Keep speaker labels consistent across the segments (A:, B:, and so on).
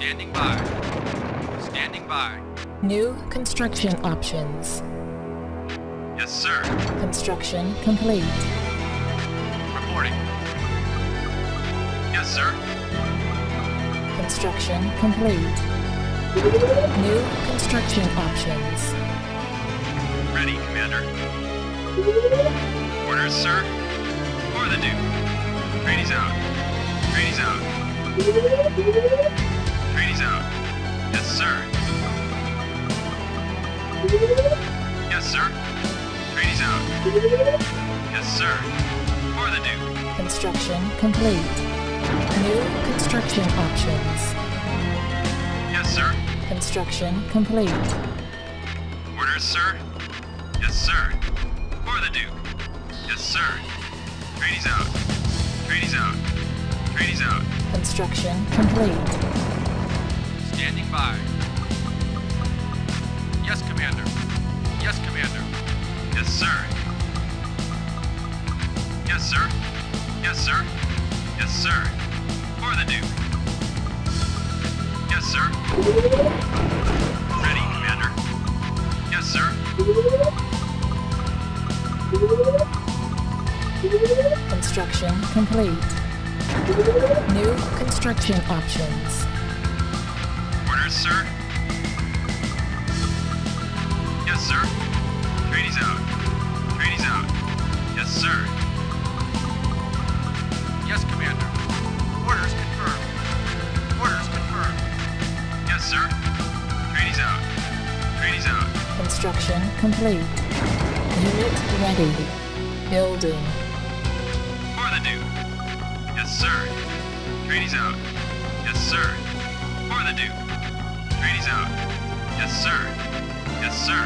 A: Standing by. Standing by.
B: New construction options.
A: Yes, sir.
B: Construction complete.
A: Reporting. Yes, sir.
B: Construction complete. New construction options.
A: Ready, Commander. Orders, sir. For the Duke. Trainees out. Trainees out. Trainees out. Yes, sir. Yes, sir. Trainees out. Yes, sir. For the Duke.
B: Construction complete. New construction options.
A: Yes, sir.
B: Construction complete.
A: Orders, sir. Yes, sir. For the Duke. Yes, sir. Trainees out. Trainees out. Trainees out.
B: Construction complete.
A: Standing by. Yes, Commander. Yes, Commander. Yes, sir. Yes, sir. Yes, sir. Yes, sir. For the Duke. Yes, sir. Ready, Commander. Yes, sir.
B: Construction complete. New construction options.
A: Orders, sir. Yes, sir. Trainees out. Trainees out. Yes, sir. Yes, Commander. Orders confirmed. Orders confirmed. Yes, sir. Trainees out. Trainees out.
B: Construction complete. Unit ready. Building.
A: For the Duke. Yes, sir. Trainees out. Yes, sir. For the Duke. Trainees out. Yes, sir. Yes, sir.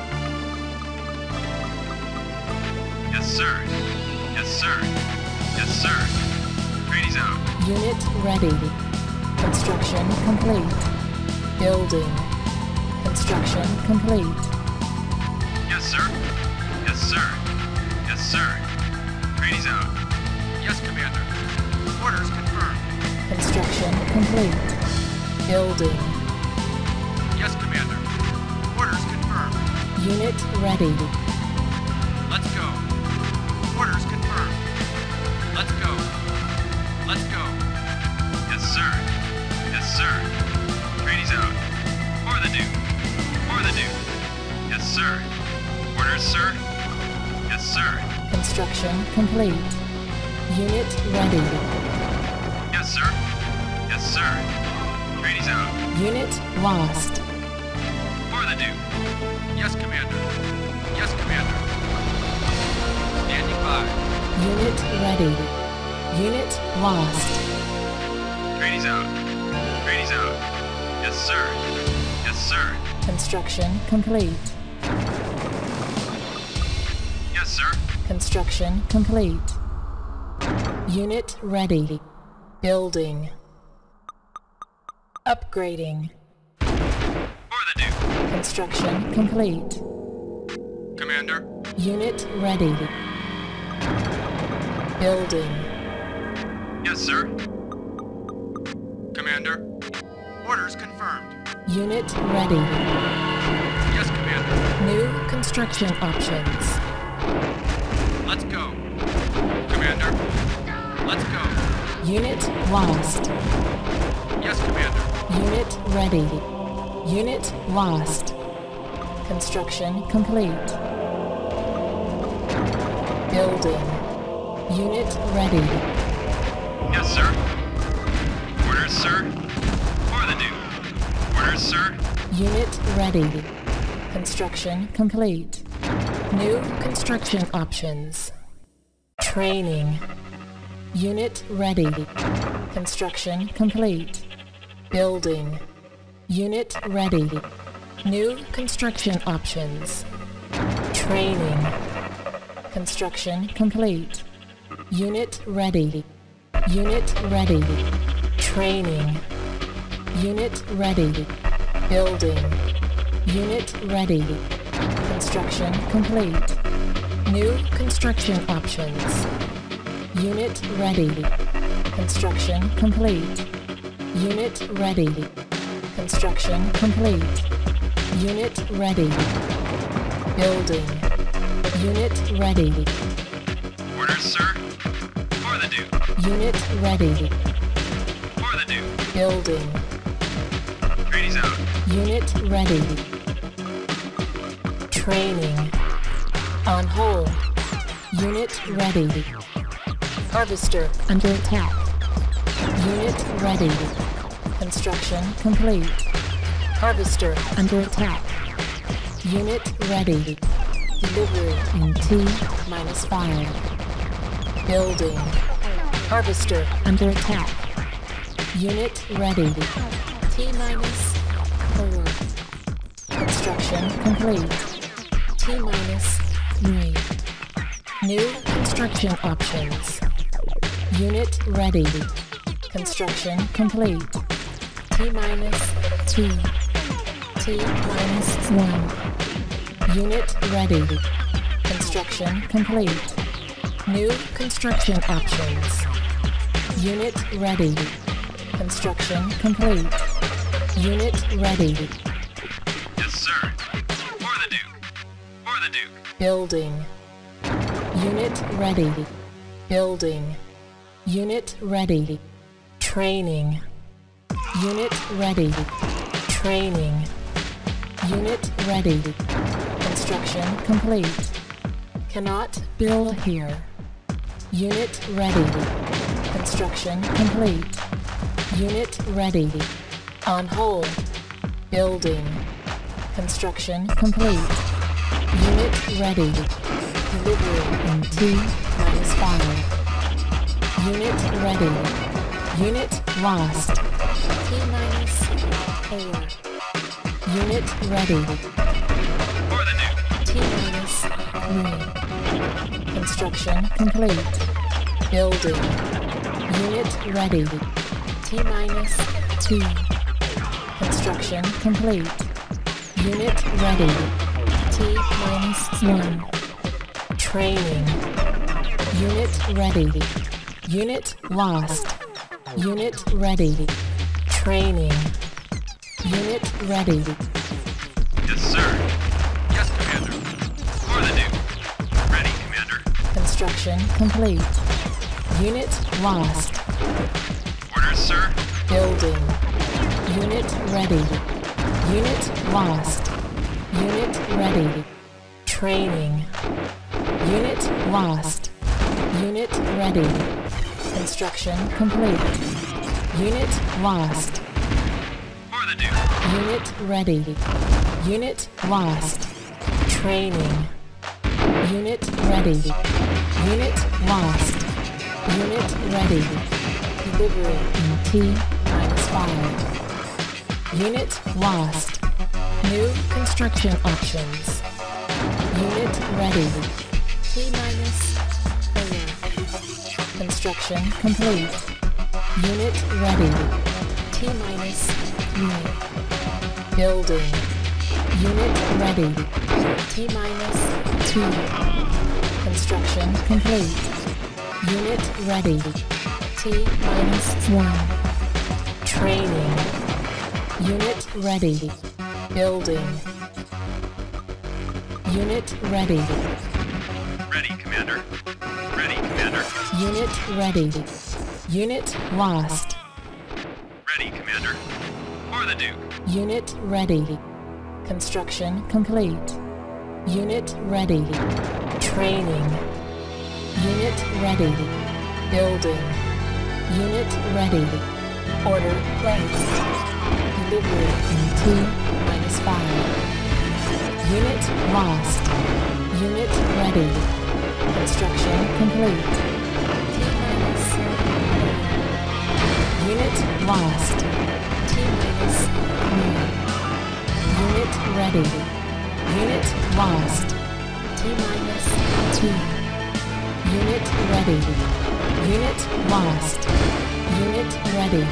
A: Yes, sir. Yes, sir. Yes, sir. Trainees out.
B: Unit ready. Construction complete. Building. Construction complete.
A: Yes, sir. Yes, sir. Yes, sir. Trainees out. Yes, Commander. Orders confirmed.
B: Construction complete. Building.
A: Yes, Commander. Orders confirmed.
B: Unit ready.
A: Let's go. Orders confirmed. Let's go. Let's go. Yes, sir. Yes, sir. Trainees out. For the Duke. For the Duke. Yes, sir. Orders, sir. Yes, sir.
B: Construction complete. Unit ready.
A: Yes, sir. Yes, sir. Trainees out.
B: Unit lost.
A: For the Duke. Yes, Commander. Yes, Commander. Standing by.
B: Unit ready. Unit lost.
A: Trainees out. Trainees out. Yes, sir. Yes, sir.
B: Construction complete.
A: Yes, sir.
B: Construction complete. Unit ready. Building. Upgrading.
A: For the Duke.
B: Construction complete.
A: Commander.
B: Unit ready. Building.
A: Yes, sir. Commander. Orders confirmed.
B: Unit ready.
A: Yes, Commander.
B: New construction options.
A: Let's go. Commander. Let's go.
B: Unit lost.
A: Yes, Commander.
B: Unit ready. Unit lost. Construction complete. Building. Unit ready.
A: Yes, sir. Orders, sir. For the Duke. Orders, sir.
B: Unit ready. Construction complete. New construction options. Training. Unit ready. Construction complete. Building. Unit ready. New construction options. Training. Construction complete. Unit ready. Unit ready. Training. Unit ready. Building. Unit ready. Construction complete. New construction options. Unit ready. Construction complete. Unit ready. Construction complete. Unit ready. Building. Unit ready.
A: Orders, sir. For the Duke.
B: Unit ready.
A: For the Duke.
B: Building.
A: Trainees out.
B: Unit ready. Training. On hold. Unit ready. Harvester under attack. Unit ready. Construction complete. Harvester under attack. Unit ready. Delivery in T-5. Building. Harvester under attack. Unit ready. T-4. Construction complete. T-3. New construction options. Unit ready. Construction complete. T-2. T-1. Unit ready. Construction complete. New construction options. Unit ready. Construction complete. Unit ready.
A: Yes, sir. For the Duke. For the Duke.
B: Building. Unit ready. Building. Unit ready. Training. Unit ready. Training. Unit ready. Construction complete. Cannot build here. Unit ready. Construction complete. Unit ready. On hold. Building. Construction complete. Unit ready. Delivery in T-5. Unit ready. Unit lost. T-4. Unit ready.
A: For the Duke.
B: T-3. Construction complete. Building. Unit ready. T-2. Construction complete. Unit ready. T-1. Training. Unit ready. Unit lost. Unit ready. Training. Unit ready.
A: Yes, sir. Yes, Commander. For the Duke. Ready, Commander.
B: Construction complete. Unit lost.
A: Orders, sir.
B: Building. Unit ready. Unit lost. Unit ready. Training. Unit lost. Unit ready. Construction complete. Unit lost.
A: For the Duke.
B: Unit ready. Unit lost. Training. Unit ready. Unit lost. Unit ready. Delivery in T-5. Unit lost. New construction options. Unit ready. T-4. Construction complete. Unit ready. T-3. Building. Unit ready. T-2. Construction complete. Unit ready. T-1. Training. Unit ready. Building. Unit ready.
A: Ready, Commander. Ready, Commander.
B: Unit ready. Unit lost.
A: Ready, Commander. For the Duke.
B: Unit ready. Construction complete. Unit ready. Training. Unit ready. Building. Unit ready. Order placed. Delivery in T-5. Unit lost. Unit ready. Construction complete. T-4. Unit lost. T-3. Unit ready. Unit lost. T-2. Unit ready. Unit lost. Unit ready.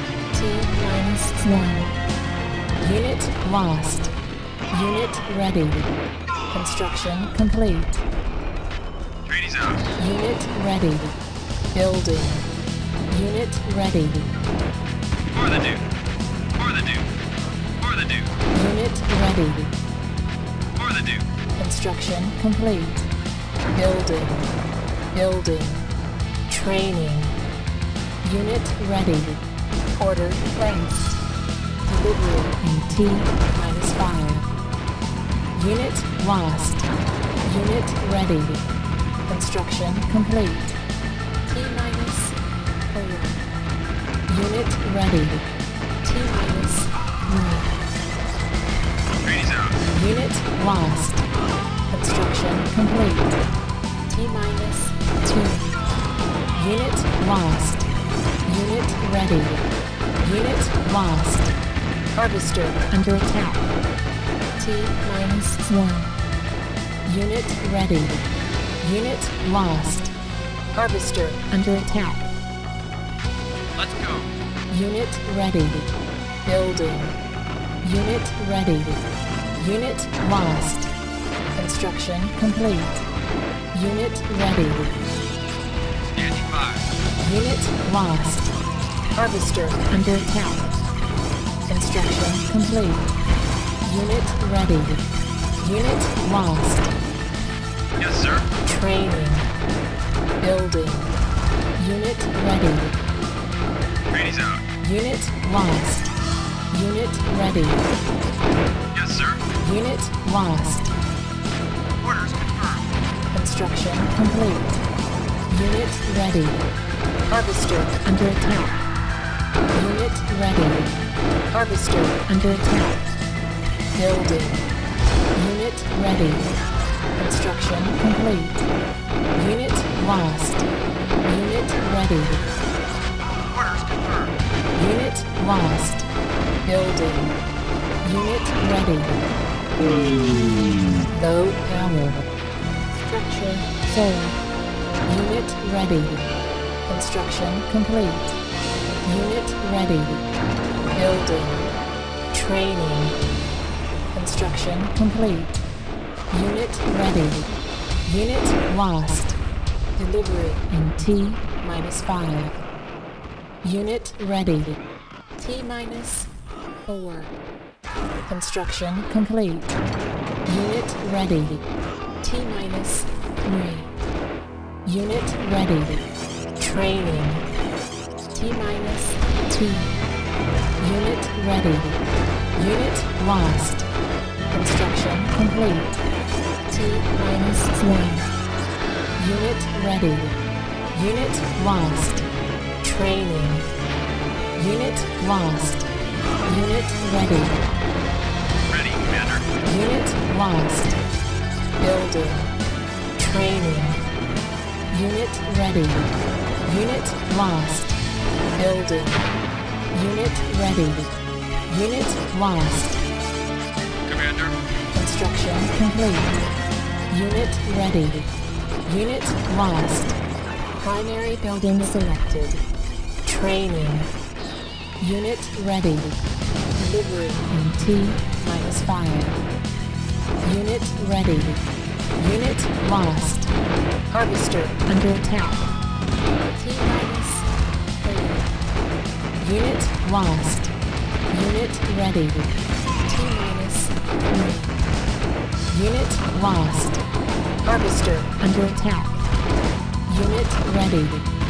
B: T-1. Unit lost. Unit ready. Construction complete.
A: Trainees out.
B: Unit ready. Building. Unit ready.
A: For the Dune. For the Dune. For the Dune.
B: Unit ready.
A: For the Dune.
B: Construction complete. Building. Building. Training. Unit ready. Order placed. Delivery in T-5. Unit lost. Unit ready. Construction complete. T-4. Unit ready. T-3.
A: Trainees out.
B: Unit lost. Construction complete. T-2. Unit lost. Unit ready. Unit lost. Harvester under attack. T-1. Unit ready. Unit lost. Harvester under attack.
A: Let's go.
B: Unit ready. Building. Unit ready. Unit lost. Construction complete. Unit ready.
A: Standing by.
B: Unit lost. Harvester under attack. Construction complete. Unit ready. Unit lost.
A: Yes, sir.
B: Training. Building. Unit ready.
A: Trainees out.
B: Unit lost. Unit ready.
A: Yes, sir.
B: Unit lost.
A: Orders confirmed.
B: Construction complete. Unit ready. Harvester under attack. Unit ready. Harvester under attack. Building. Unit ready. Construction complete. Unit lost. Unit ready.
A: Orders confirmed.
B: Unit lost. Building. Unit ready. Low power. Structure sold. Unit ready. Construction complete. Unit ready. Building. Training. Construction complete. Unit ready. Unit lost. Delivery in T-5. Unit ready. T-4. Construction complete. Unit ready. T-3. Unit ready. Training. T-2. Unit ready. Unit lost. Construction complete. T-1. Unit ready. Unit lost. Training. Unit lost. Unit ready.
A: Ready, Commander.
B: Unit lost. Building. Training. Unit ready. Unit lost. Building. Unit ready. Unit lost.
A: Commander.
B: Construction complete. Unit ready. Unit lost. Primary building selected. Training. Unit ready. Delivery in T-5. Unit ready. Unit lost. Harvester under attack. T-3. Unit lost. Unit ready. T-3. Unit lost. Harvester under attack. Unit ready.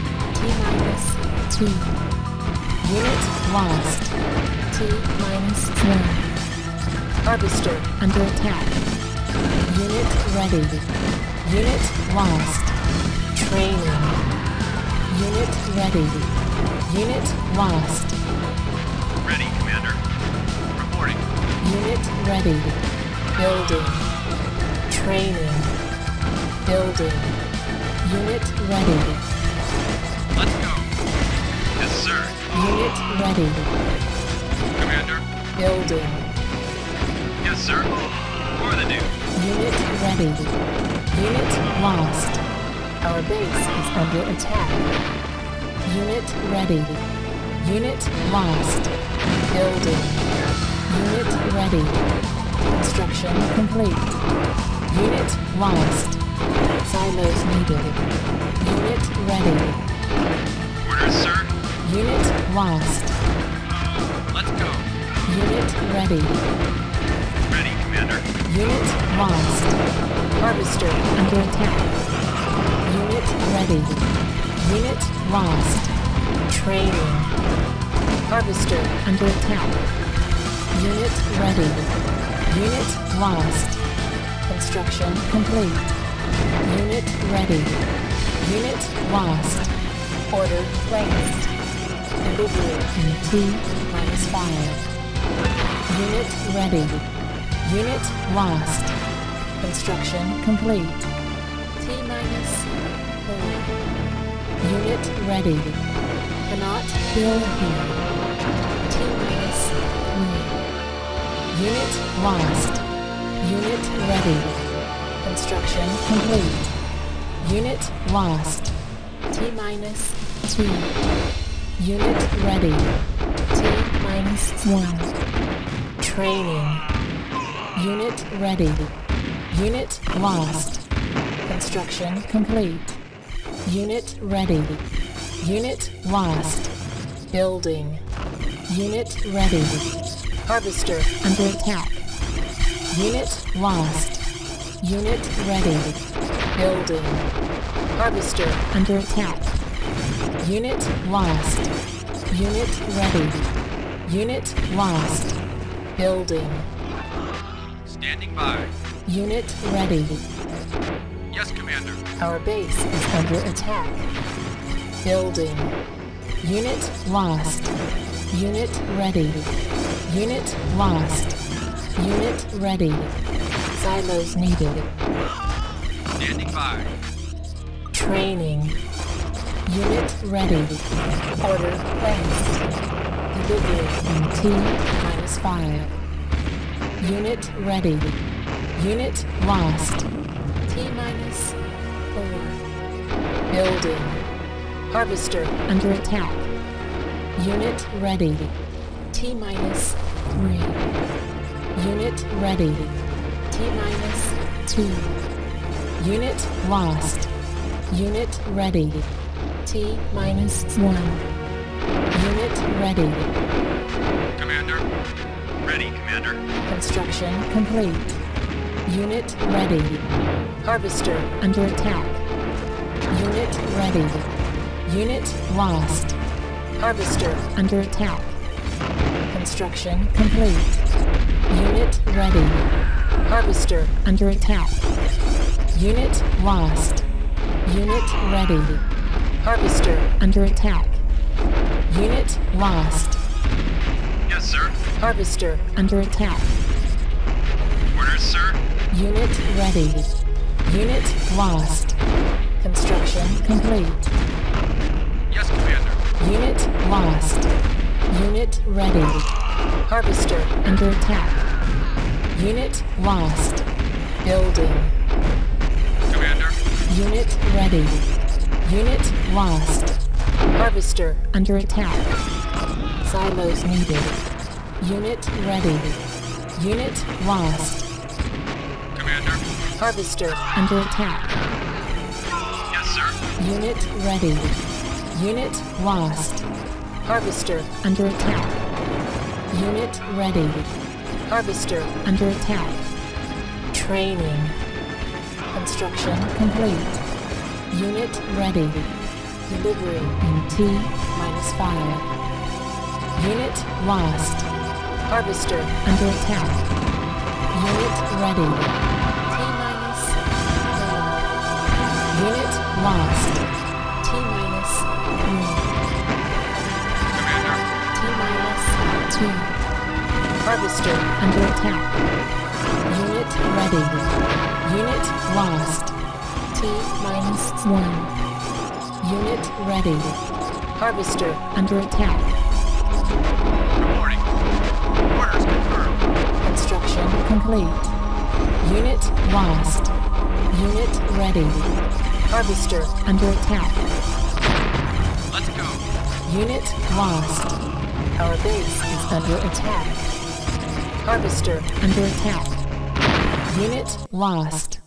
B: T-2. Unit lost. T-1. Harvester under attack. Unit ready. Unit lost. Training. Unit ready. Unit lost.
A: Ready, Commander. Reporting.
B: Unit ready. Building. Training. Building. Unit ready.
A: Let's go. Yes, sir.
B: Unit ready.
A: Commander.
B: Building.
A: Yes, sir. For the Dune.
B: Unit ready. Unit lost. Our base is under attack. Unit ready. Unit lost. Building. Unit ready. Construction complete. Unit lost. Silos needed. Unit ready.
A: Orders, sir.
B: Unit lost.
A: Let's go.
B: Unit ready.
A: Ready, Commander.
B: Unit lost. Harvester under attack. Unit ready. Unit lost. Training. Harvester under attack. Unit ready. Unit lost. Construction complete. Unit ready. Unit lost. Order placed. Delivery in T-5. Unit ready. Unit lost. Construction complete. T-4. Unit ready. Cannot build here. T-3. Unit lost. Unit ready. Construction complete. Unit lost. T-2. Unit ready. T-1. Training. Unit ready. Unit lost. Construction complete. Unit ready. Unit lost. Building. Unit ready. Harvester under attack. Unit lost. Unit ready. Building. Harvester under attack. Unit lost. Unit ready. Unit lost. Building.
A: Standing by.
B: Unit ready.
A: Yes, Commander.
B: Our base is under attack. Building. Unit lost. Unit ready. Unit lost. Unit ready. Silos needed.
A: Standing by.
B: Training. Unit ready. Order placed. Delivery in T-5. Unit ready. Unit lost. T-4. Building. Harvester under attack. Unit ready. T-3. Unit ready. T-2. Unit lost. Unit ready. T-1. Unit ready.
A: Commander. Ready, Commander.
B: Construction complete. Unit ready. Harvester under attack. Unit ready. Unit lost. Harvester under attack. Construction complete. Unit ready. Harvester under attack. Unit lost. Unit ready. Harvester under attack. Unit lost.
A: Yes, sir.
B: Harvester under attack.
A: Orders, sir.
B: Unit ready. Unit lost. Construction complete.
A: Yes, Commander.
B: Unit lost. Unit ready. Harvester under attack. Unit lost. Building.
A: Commander.
B: Unit ready. Unit lost. Harvester under attack. Silos needed. Unit ready. Unit lost.
A: Commander.
B: Harvester under attack.
A: Yes, sir.
B: Unit ready. Unit lost. Harvester under attack. Unit ready. Harvester under attack. Training. Construction complete. Unit ready. Delivery in T-5. Unit lost. Harvester under attack. Unit ready. T-4. Unit lost. T-3.
A: Commander.
B: T-2. Harvester under attack. Unit ready. Unit lost. T-1. Unit ready. Harvester under attack.
A: Reporting. Orders confirmed.
B: Construction complete. Unit lost. Unit ready. Harvester under attack.
A: Let's go.
B: Unit lost. Our base is under attack. Harvester under attack. Unit lost.